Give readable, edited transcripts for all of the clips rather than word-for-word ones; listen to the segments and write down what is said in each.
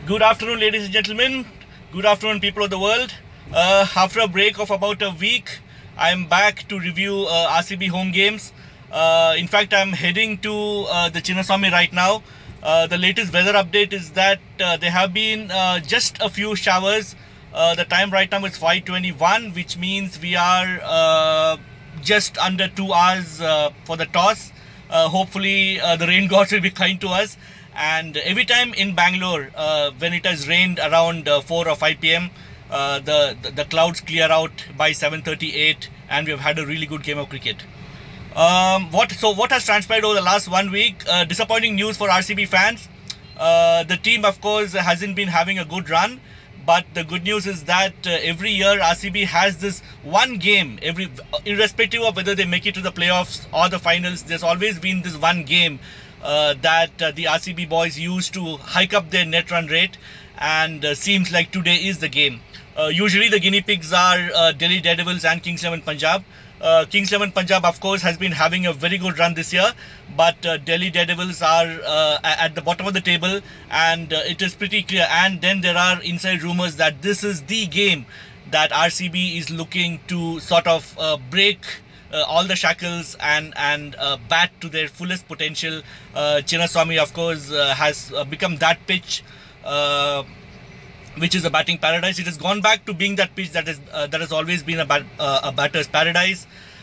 Good afternoon, ladies and gentlemen. Good afternoon, people of the world. After a break of about a week, I'm back to review RCB home games. In fact, I'm heading to the Chinnaswamy right now. The latest weather update is that there have been just a few showers. The time right now is 5:21, which means we are just under 2 hours for the toss. Hopefully, the rain gods will be kind to us. And every time in Bangalore, when it has rained around 4 or 5 p.m., the clouds clear out by 7:38, and we have had a really good game of cricket. What has transpired over the last 1 week? Disappointing news for RCB fans. The team, of course, hasn't been having a good run. But the good news is that every year RCB has this one game, irrespective of whether they make it to the playoffs or the finals, there's always been this one game that the RCB boys use to hike up their net run rate, and seems like today is the game. Usually the guinea pigs are Delhi Daredevils and Kings 11 Punjab. Kings 11 Punjab, of course, has been having a very good run this year, but Delhi Daredevils are at the bottom of the table, and it is pretty clear. And then there are inside rumors that this is the game that RCB is looking to sort of break all the shackles and bat to their fullest potential. Chinnaswamy, of course, has become that pitch, which is a batting paradise. It has gone back to being that pitch that has always been a batter's paradise.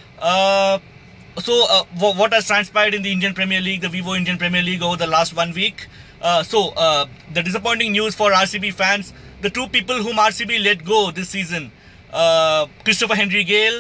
What has transpired in the Indian Premier League, the Vivo Indian Premier League, over the last 1 week? The disappointing news for RCB fans: the two people whom RCB let go this season, Christopher Henry Gale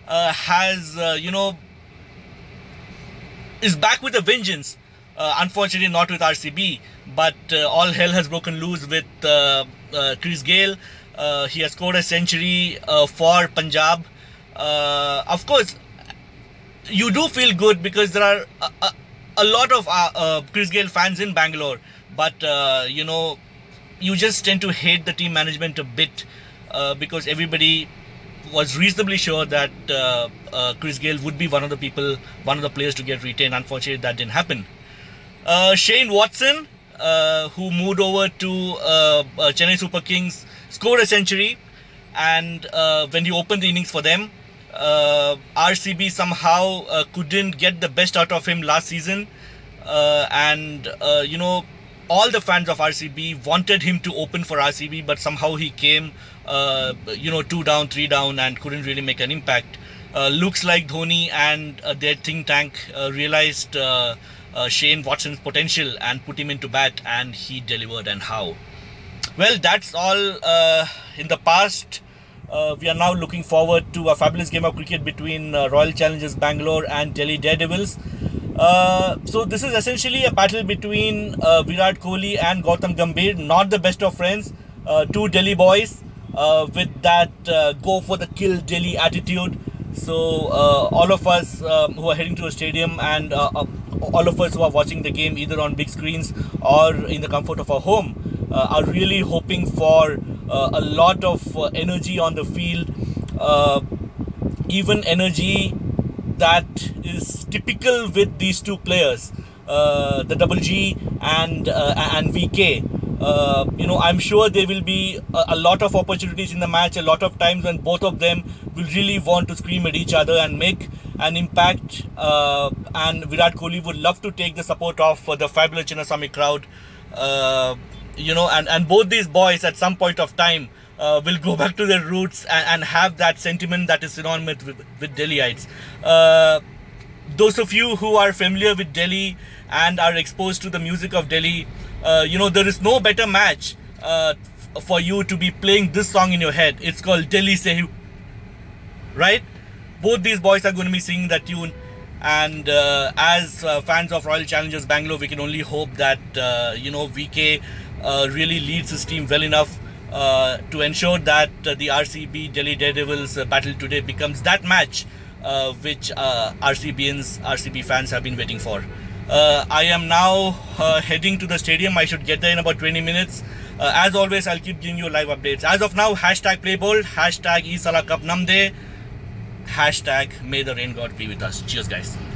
is back with a vengeance. Unfortunately not with RCB, but all hell has broken loose with Chris Gale. He has scored a century for Punjab. Of course, you do feel good because there are a lot of Chris Gale fans in Bangalore, but you just tend to hate the team management a bit because everybody was reasonably sure that Chris Gale would be one of the players to get retained. Unfortunately, that didn't happen. Shane Watson, who moved over to Chennai Super Kings, scored a century, and when he opened the innings for them, RCB somehow couldn't get the best out of him last season, and all the fans of RCB wanted him to open for RCB, but somehow he came 2 down, 3 down, and couldn't really make an impact. Looks like Dhoni and their think tank realized Shane Watson's potential and put him into bat, and he delivered. And how? Well, that's all in the past. We are now looking forward to a fabulous game of cricket between Royal Challengers Bangalore and Delhi Daredevils. So this is essentially a battle between Virat Kohli and Gautam Gambhir, not the best of friends, two Delhi boys with that go for the kill Delhi attitude. So all of us who are heading to a stadium, and all of us who are watching the game either on big screens or in the comfort of our home, are really hoping for a lot of energy on the field, even energy that is typical with these two players, the Double G and VK. I'm sure there will be a lot of opportunities in the match, a lot of times when both of them will really want to scream at each other and make an impact, and Virat Kohli would love to take the support of the fabulous Chinnaswamy crowd, and both these boys at some point of time will go back to their roots and have that sentiment that is synonymous with Delhiites. Those of you who are familiar with Delhi and are exposed to the music of Delhi, there is no better match for you to be playing this song in your head. It's called Delhi Se, right? Both these boys are going to be singing that tune, and as fans of Royal Challengers Bangalore, we can only hope that VK really leads his team well enough to ensure that the RCB Delhi Daredevils battle today becomes that match which RCB fans have been waiting for. I am now heading to the stadium. I should get there in about 20 minutes. As always, I'll keep giving you live updates. As of now, #playbold, #Isala Cup Namde, #May the rain god be with us. Cheers, guys.